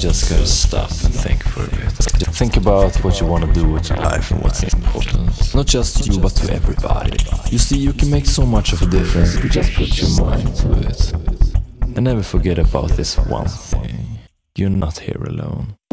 just gotta stop and think for a bit. Think about what you wanna do with your life and what's important. Not just you, but to everybody. You see, you can make so much of a difference if you just put your mind to it. And never forget about this one thing. You're not here alone.